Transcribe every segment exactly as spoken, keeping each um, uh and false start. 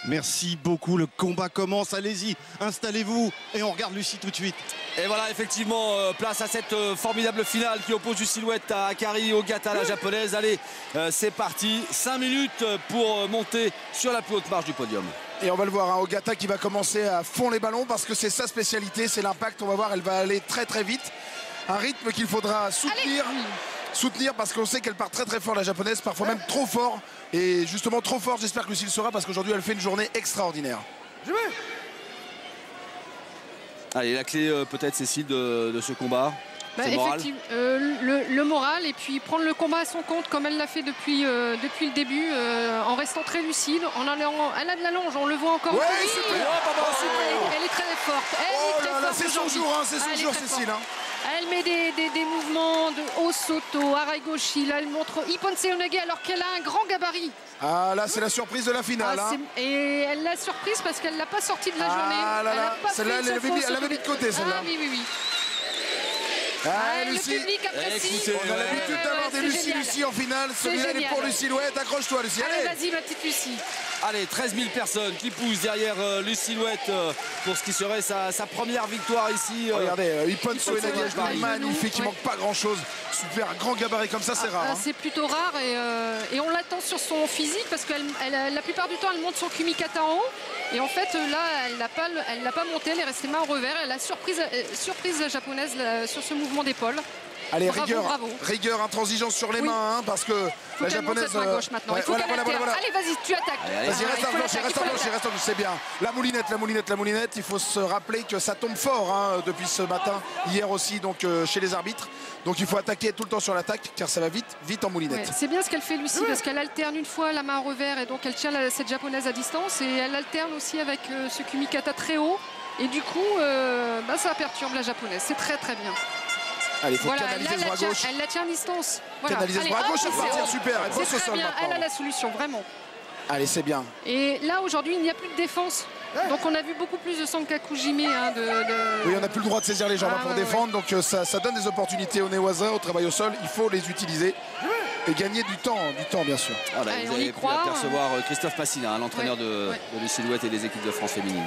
Merci beaucoup, le combat commence, allez-y, installez-vous et on regarde Lucie tout de suite. Et voilà, effectivement, euh, place à cette euh, formidable finale qui oppose du Silhouette à Akari Ogata, la japonaise. Allez, euh, c'est parti, cinq minutes pour euh, monter sur la plus haute marche du podium. Et on va le voir, hein, Ogata qui va commencer à fond les ballons parce que c'est sa spécialité, c'est l'impact. On va voir, elle va aller très très vite. Un rythme qu'il faudra soutenir. Allez. Soutenir parce qu'on sait qu'elle part très très fort, la japonaise, parfois même trop fort. Et justement trop fort, j'espère que Lucie le sera parce qu'aujourd'hui elle fait une journée extraordinaire. Je vais. Allez, la clé euh, peut-être, Cécile, de, de ce combat. Bah, effectivement, euh, le, le moral et puis prendre le combat à son compte comme elle l'a fait depuis, euh, depuis le début, euh, en restant très lucide, en allant, elle a de la longe, on le voit encore. Ouais, oui, super. Elle, Oh. elle est très forte. Elle oh est très là là, forte c'est son jour, hein, c'est son elle jour, Cécile. Hein. Elle met des, des, des mouvements de Osoto, Araigoshi, là elle montre Ippon Seoinage alors qu'elle a un grand gabarit. Ah là, c'est la surprise de la finale. Ah, hein. Et elle l'a surprise parce qu'elle ne l'a pas sortie de la ah journée. Là là, celle-là, elle l'avait mis, mis de côté, celle-là. Ah oui, oui, oui. Ah, ah, Lucie. Le public apprécie. Écoutez, on a l'habitude ouais, d'avoir ouais, des Lucie Lucie en finale. Celui-là, elle est pour le Silhouette. Accroche-toi, Lucie. Allez, allez. Vas-y, ma petite Lucie. Allez, treize mille personnes qui poussent derrière euh, le Silhouette euh, pour ce qui serait sa, sa première victoire ici. Euh, Regardez, euh, Ippon Seoinage, magnifique, il ouais. manque pas grand-chose. Super, un grand gabarit comme ça, c'est ah, rare. Hein. C'est plutôt rare et, euh, et on l'attend sur son physique parce que la plupart du temps, elle monte son kumikata en haut. Et en fait, là, elle n'a pas, pas monté, elle est restée main au revers. Elle a surprise, euh, surprise la japonaise là, sur ce mouvement d'épaule. Allez, bravo, rigueur, bravo. rigueur, intransigeance sur les oui. mains, hein, parce que faut la japonaise. Main gauche maintenant. Ouais, Il faut voilà, voilà, voilà, voilà. Allez, vas-y, tu attaques. Vas-y, reste en planche, reste en planche, reste en planche, c'est bien. La moulinette, la moulinette, la moulinette. Il faut se rappeler que ça tombe fort hein, depuis ce matin, hier aussi, donc euh, chez les arbitres. Donc il faut attaquer tout le temps sur l'attaque, car ça va vite, vite en moulinette. Ouais, c'est bien ce qu'elle fait, Lucie, ouais. parce qu'elle alterne une fois la main en revers et donc elle tient la, cette japonaise à distance et elle alterne aussi avec euh, ce kumikata très haut. Et du coup, euh, bah, ça perturbe la japonaise. C'est très très bien. Allez, il faut voilà, canaliser ce bras tient, gauche. Elle la tient à distance. Voilà. Canaliser ce bras gauche, elle partir super. Elle pose au sol bien. maintenant. Elle a la solution, vraiment. Allez, c'est bien. Et là, aujourd'hui, il n'y a plus de défense. Donc on a vu beaucoup plus de Sankaku Jime. Hein, de, de... Oui, on n'a plus le droit de saisir les jambes ah, pour ouais, défendre. Ouais. Donc euh, ça, ça donne des opportunités aux Newaza, au travail au sol. Il faut les utiliser et gagner du temps, du temps bien sûr. Voilà, Allez, vous avez pu apercevoir Christophe Passina, l'entraîneur ouais, de, ouais. de, de Silhouette et des équipes de France féminines.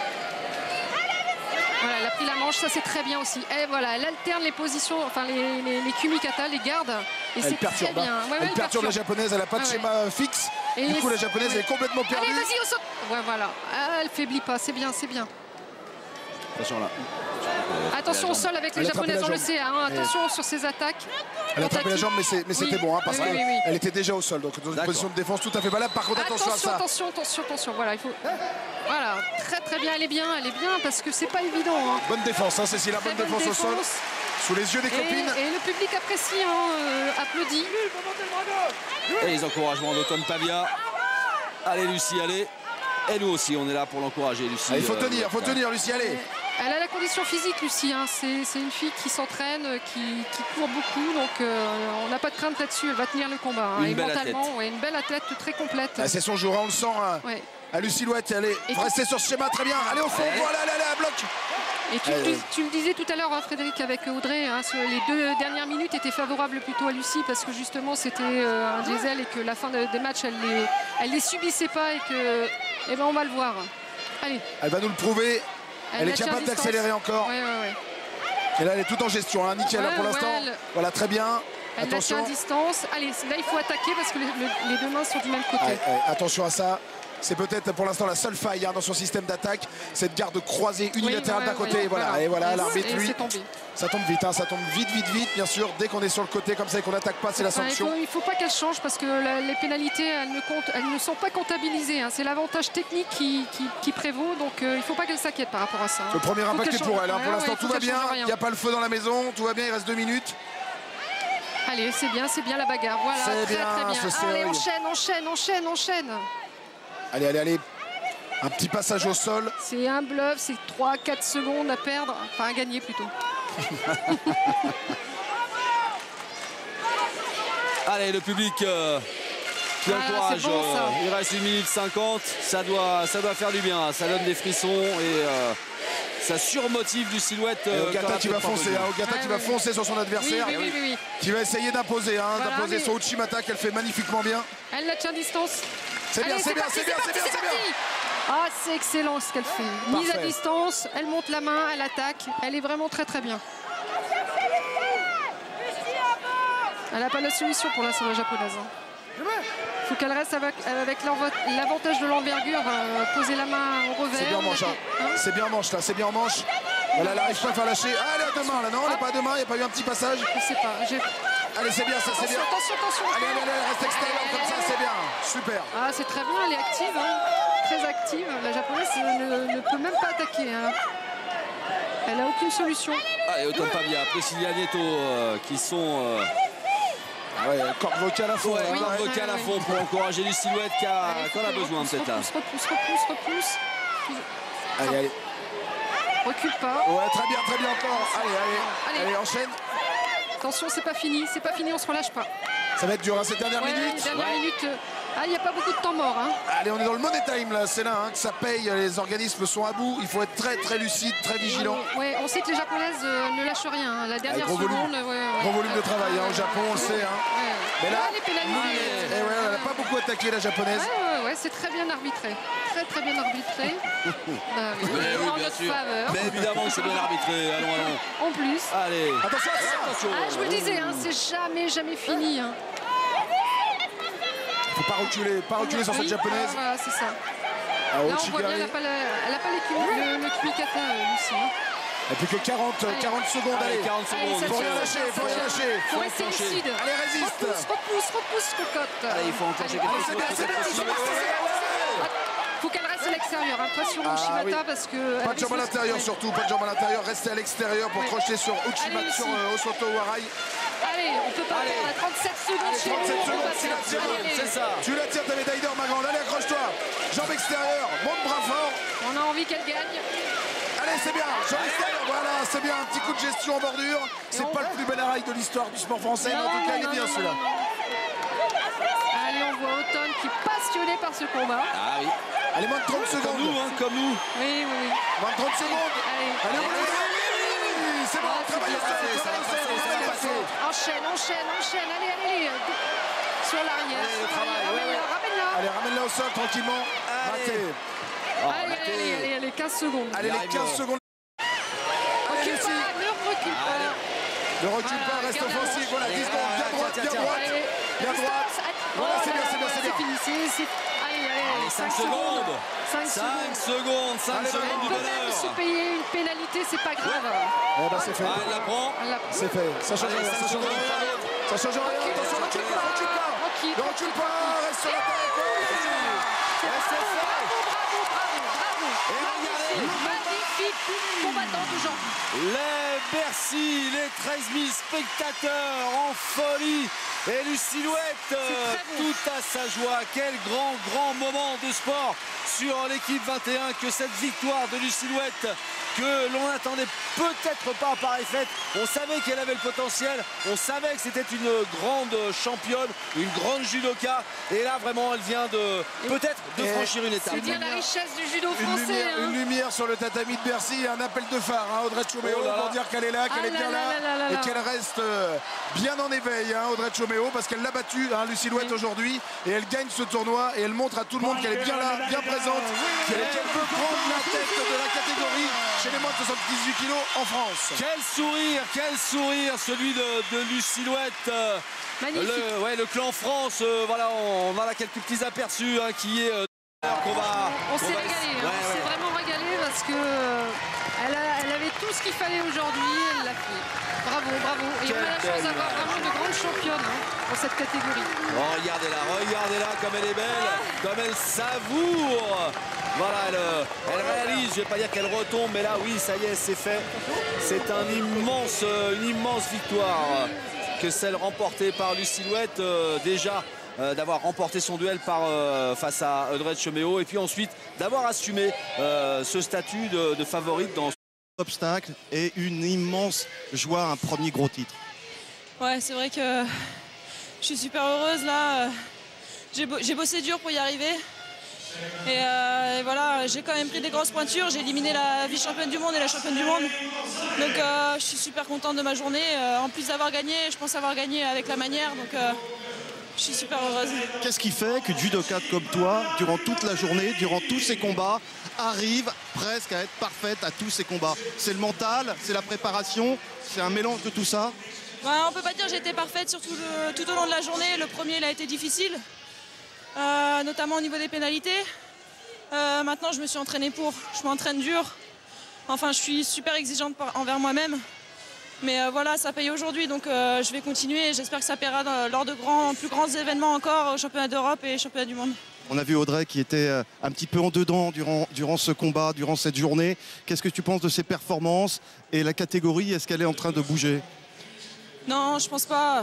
Voilà, elle a pris la manche, ça c'est très bien aussi. Et voilà, elle alterne les positions, enfin les, les, les kumikata, les gardes. Et elle perturbe, très bien. Ouais, elle ouais, perturbe la japonaise, elle n'a pas de ah, schéma ouais. fixe. Et du coup, la japonaise ouais. elle est complètement perdue. Allez, vas-y, au saut. Ouais, voilà. Ah, elle faiblit pas, c'est bien, c'est bien. Attention là. Attention au sol avec les japonaises, on le sait. Hein. Attention sur ses attaques. Elle a attrapé la jambe, mais c'était oui. bon, hein, parce oui, qu'elle oui, oui. était déjà au sol. Donc dans une position de défense tout à fait valable. Par contre, attention, attention à ça. Attention, attention, attention. Voilà, il faut. Voilà, très très bien, elle est bien, elle est bien parce que c'est pas évident. Hein. Bonne défense, hein, Cécile, bonne, bonne défense, défense au sol. Sous les yeux des et, copines. Et le public apprécie, hein, euh, applaudit. Et les encouragements d'Automne Pavia. Allez Lucie, allez. Et nous aussi, on est là pour l'encourager, Lucie. Ah, il faut euh, tenir, il faut tenir, Lucie, allez. Et elle a la condition physique, Lucie. Hein. C'est une fille qui s'entraîne, qui, qui court beaucoup. Donc euh, on n'a pas de crainte là-dessus. Elle va tenir le combat. Hein. Une et belle mentalement, athlète. Ouais, une belle athlète très complète. Ah, c'est son jour, hein, on le sent. Hein. Ouais. À Lucie Louette, allez, restez sur ce schéma, très bien. Allez au fond, ouais. voilà, allez, allez, à bloc. Et tu, allez, tu, tu le disais tout à l'heure, hein, Frédéric, avec Audrey, hein, les deux dernières minutes étaient favorables plutôt à Lucie parce que justement c'était euh, un diesel et que la fin de, des matchs, elle les, elle les subissait pas et que, eh ben, on va le voir. Allez. Elle va nous le prouver. Elle, elle est capable d'accélérer encore. Ouais, ouais, ouais. Et là, elle est tout en gestion, hein, nickel ouais, hein, pour l'instant. Ouais, elle... Voilà, très bien. Elle attention. La tient à distance. Allez, là, il faut attaquer parce que les, les deux mains sont du même côté. Allez, allez, attention à ça. C'est peut-être pour l'instant la seule faille hein, dans son système d'attaque. Cette garde croisée unilatérale oui, ouais, d'un côté. Ouais, et voilà, voilà. Et voilà l'arbitre, lui. Ça tombe vite, hein, ça tombe vite, vite, vite. Bien sûr, dès qu'on est sur le côté comme ça et qu'on n'attaque pas, c'est la sanction. Il ne faut, faut pas qu'elle change parce que la, les pénalités, elles ne, comptent, elles ne sont pas comptabilisées. Hein. C'est l'avantage technique qui, qui, qui prévaut. Donc euh, il ne faut pas qu'elle s'inquiète par rapport à ça. Hein. Le premier impact est pour elle. Hein. Pour ouais, l'instant, ouais, tout va bien. Il n'y a pas le feu dans la maison. Tout va bien, il reste deux minutes. Allez, c'est bien, c'est bien la bagarre. Voilà, très, bien, très bien. Allez, enchaîne, enchaîne, enchaîne, enchaîne. Allez, allez, allez. Un petit passage au sol. C'est un bluff, c'est trois quatre secondes à perdre, enfin à gagner plutôt. Allez, le public euh, qui ah, encourage. Bon, euh, il reste une minute cinquante, ça doit, ça doit faire du bien, ça donne des frissons et euh, ça surmotive du Silhouette. Euh, Ogata qui va foncer, hein, Ogata ouais, qui ouais, va foncer sur son adversaire, oui, oui, oui, oui. qui va essayer d'imposer, hein, voilà, d'imposer mais... son Uchimata qu'elle fait magnifiquement bien. Elle la tient à distance. C'est bien, c'est bien, c'est bien, c'est bien, c'est bien. c'est excellent ce qu'elle fait. Mise à distance, elle monte la main, elle attaque. Elle est vraiment très très bien. Elle n'a pas la solution pour l'instant, la japonaise. Il faut qu'elle reste avec, avec l'avantage de l'envergure, euh, poser la main au revers. C'est bien en manche, hein. Hein c'est bien en manche là, c'est bien en manche. Elle n'arrive pas à faire lâcher. Ah, elle est à deux mains là, non, elle n'est pas à deux mains, il n'y a pas eu un petit passage. Je sais pas. Allez, c'est bien, ça c'est bien. Attention, attention. Allez, allez, allez, reste extérieur comme ça, c'est bien. Super. Ah, c'est très bien, elle est active, hein. Très active. La japonaise ne, ne peut même pas attaquer. Hein. Elle n'a aucune solution. Allez, autant pas bien. Priscilla Nieto euh, qui sont. Euh... Ah ouais, corde vocale à fond. Ouais, hein, corde ouais. vocale à fond pour encourager Lucie Silhouette qui a, allez, qui en a besoin peut-être là. Repousse, repousse, repousse, repousse. Allez, allez. Recule pas. Ouais, très bien, très bien encore. Allez, allez, allez, allez, enchaîne. Attention, c'est pas fini, c'est pas fini, on se relâche pas. Ça va être dur, hein, cette dernière ouais, minute. Dernière ouais. minute. Euh... Ah, il n'y a pas beaucoup de temps mort. Hein. Allez, on est dans le money time là, c'est là hein, que ça paye. Les organismes sont à bout. Il faut être très, très lucide, très vigilant. Ouais, on sait que les japonaises euh, ne lâchent rien. Hein. La dernière gros seconde. volume, ouais, ouais. gros volume de travail hein, au Japon, on le sait. Hein. Ouais. Mais là, ah, elle est pénalisée. et ouais, elle n'a pas beaucoup attaqué la japonaise. Ouais, ouais, ouais, c'est très bien arbitré. Très, très bien arbitré. bah, oui, Mais oui, en bien notre sûr. faveur. Mais évidemment, c'est bien arbitré. Allons, allons. En plus. Allez. Attention, attention. Ah, je vous le disais, hein, c'est jamais, jamais fini. Hein. Faut pas reculer, pas reculer sur oui, cette japonaise. Ah, voilà, c'est ça. Ah, là, on voit bien, elle n'a pas, la, elle a pas le, le kumikata, Lucie. Hein. Il n'y a plus que quarante, quarante secondes. Allez, Allez, quarante secondes. Il faut rien lâcher, il faut rien lâcher. Il faut rester lucide. Allez, résiste. Repousse, repousse, repousse, cocotte. Allez, il faut enclencher quelque chose. C'est bien, c'est bien. Il faut qu'elle reste à l'extérieur. Hein. Pas sur Uchimata ah, oui. parce que. Pas de jambes à l'intérieur surtout, pas de jambes à l'intérieur. Restez à l'extérieur pour ouais. crocheter sur Uchimata, sur euh, Osoto Warai. Allez, on peut pas perdre à trente-sept secondes chez nous. trente-sept secondes, c'est ça. Tu la tires ta médaille d'or, ma grande. Allez, accroche-toi. Jambes extérieures, monte bras fort. On a envie qu'elle gagne. Allez, c'est bien. Jambes extérieures, voilà, c'est bien. Un petit coup de gestion en bordure. C'est pas le plus bel arrail de l'histoire du sport français, mais en tout cas, il est bien celui-là. Allez, on voit Automne qui est passionné par ce combat. Ah oui. Allez, moins de trente Comme secondes. nous, hein, comme nous. Oui, oui, oui. Moins de trente secondes. Allez, Allez, oui, oui, oui, c'est bon. Ah, c'est Travaille au bien, sol, ça travaille va au sol, passer, ça travaille va au sol. enchaîne, enchaîne, enchaîne. Allez, allez, allez. Sur l'arrière. Allez, le travail, Ramène-la, ouais, ouais. ramène-la. Allez, ramène-la au sol tranquillement. Raté. Oh, Allez, raté. allez, allez, allez, quinze secondes. Allez, les quinze secondes. Recule pas, ne recule pas. Ne recule pas, reste garde la offensif. manche. Voilà, dix secondes. Bien droite, bien droite. Allez, Bien la droite. distance. Voilà, c'est Oh bien, là c'est bien, là, c'est bien. fini. C'est- c'est- Allez, allez, Allez, cinq cinq secondes. cinq cinq secondes. secondes, cinq Allez, secondes du Elle peut même bonheur. se payer une pénalité, c'est pas grave. Eh ben, c'est fait. Ah, elle la prend. Elle la- C'est fait. Ça change Allez, rien. cinq Ça change secondes. rien. Ça change rien. Recule, Attention, recule pas, recule pas. Recule. Ne recule pas. Reste sur la tête. Reste Bravo, fort. bravo, bravo, bravo. Et regardez. Magnifique, magnifique combattante aujourd'hui. Les Bercy, les treize mille spectateurs en folie. Et Lucie Silhouette, euh, très beau. tout à sa joie. Quel grand, grand moment de sport sur l'équipe vingt et un. Que cette victoire de Lucie Silhouette, que l'on n'attendait peut-être pas à pareille fête. On savait qu'elle avait le potentiel. On savait que c'était une grande championne, une grande judoka. Et là, vraiment, elle vient de peut-être de Et franchir une étape. C'est dire la richesse du judo Une français. lumière, hein. une lumière sur le tatami de Bercy, un appel de phare, hein, Audrey Tchoméo, Oh là là. pour dire qu'elle est là, qu'elle Ah est bien là là, là là là et là. qu'elle reste euh, bien en éveil, hein, Audrey Tchoméo, parce qu'elle l'a battue, hein, Lucie Silhouette Oui. aujourd'hui, et elle gagne ce tournoi, et elle montre à tout le monde qu'elle est bien là, bien présente, et qu'elle peut prendre la tête de la catégorie chez les moins de soixante-dix-huit kilos en France. Quel sourire, quel sourire, celui de, de Lucie Silhouette. euh, Magnifique. Le, ouais, le clan France, euh, voilà, on, on a là quelques petits aperçus hein, qui est euh, qu'on va. On s'est va- régalé, hein. Ouais, on s'est ouais. vraiment régalé parce que euh, elle, a- elle avait tout ce qu'il fallait aujourd'hui, elle l'a fait. Bravo, bravo. Et Quelle on a la chance belle d'avoir image. vraiment une grande championne hein, dans cette catégorie. Oh, regardez-la, regardez-la comme elle est belle, comme elle savoure. Voilà, elle, euh, elle réalise, je vais pas dire qu'elle retombe, mais là, oui, ça y est, c'est fait. C'est un immense, euh, une immense victoire euh, que celle remportée par Lucie Silhouette, euh, déjà. euh, d'avoir remporté son duel par, euh, face à Audrey Tchoméo et puis ensuite d'avoir assumé euh, ce statut de, de favorite dans Obstacle et une immense joie, un premier gros titre. Ouais, c'est vrai que je suis super heureuse là. J'ai bo- j'ai bossé dur pour y arriver. Et, euh, et voilà, j'ai quand même pris des grosses pointures. J'ai éliminé la vice-championne du monde et la championne du monde. Donc euh, je suis super contente de ma journée. Euh, en plus d'avoir gagné, je pense avoir gagné avec la manière. Donc euh, Je suis super heureuse. Qu'est-ce qui fait qu'une judokate comme toi, durant toute la journée, durant tous ces combats, arrive presque à être parfaite à tous ces combats? C'est le mental, c'est la préparation, c'est un mélange de tout ça? Ouais, on peut pas dire que j'ai été parfaite, surtout le, tout au long de la journée. Le premier, il a été difficile, euh, notamment au niveau des pénalités. Euh, maintenant, je me suis entraînée pour. Je m'entraîne dur. Enfin, je suis super exigeante par, envers moi-même. Mais euh, voilà, ça paye aujourd'hui, donc euh, je vais continuer. J'espère que ça paiera dans, lors de grands, plus grands événements encore, au championnat d'Europe et championnat du monde. On a vu Audrey qui était un petit peu en dedans durant, durant ce combat, durant cette journée. Qu'est-ce que tu penses de ses performances et la catégorie? Est-ce qu'elle est en train de bouger? Non, je pense pas.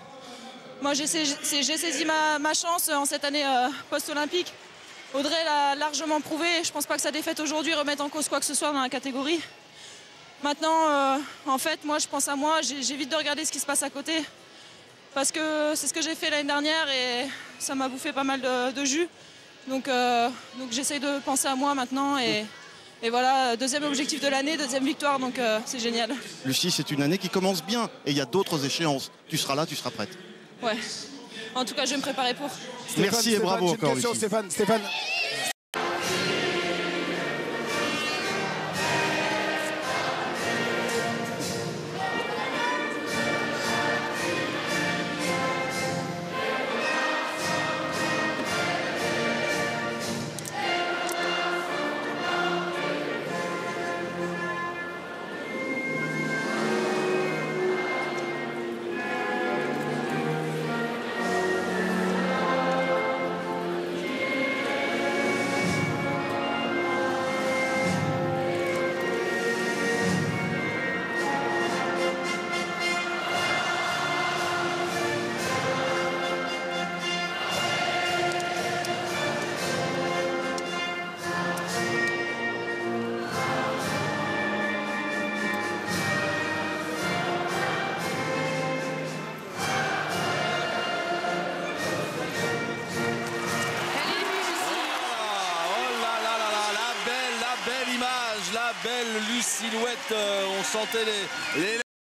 Moi, j'ai saisi ma, ma chance en cette année euh, post-olympique. Audrey l'a largement prouvé. Je ne pense pas que sa défaite aujourd'hui remette en cause quoi que ce soit dans la catégorie. Maintenant, euh, en fait, moi, je pense à moi. J'évite de regarder ce qui se passe à côté. Parce que c'est ce que j'ai fait l'année dernière et ça m'a bouffé pas mal de, de jus. Donc, euh, donc j'essaye de penser à moi maintenant. Et, et voilà, deuxième objectif de l'année, deuxième victoire. Donc euh, c'est génial. Lucie, c'est une année qui commence bien. Et il y a d'autres échéances. Tu seras là, tu seras prête. Ouais. En tout cas, je vais me préparer pour. Stéphane, Merci et Stéphane, bravo encore, question, Lucie. Stéphane, Stéphane. La belle Lucie Louette, euh, on sentait les, les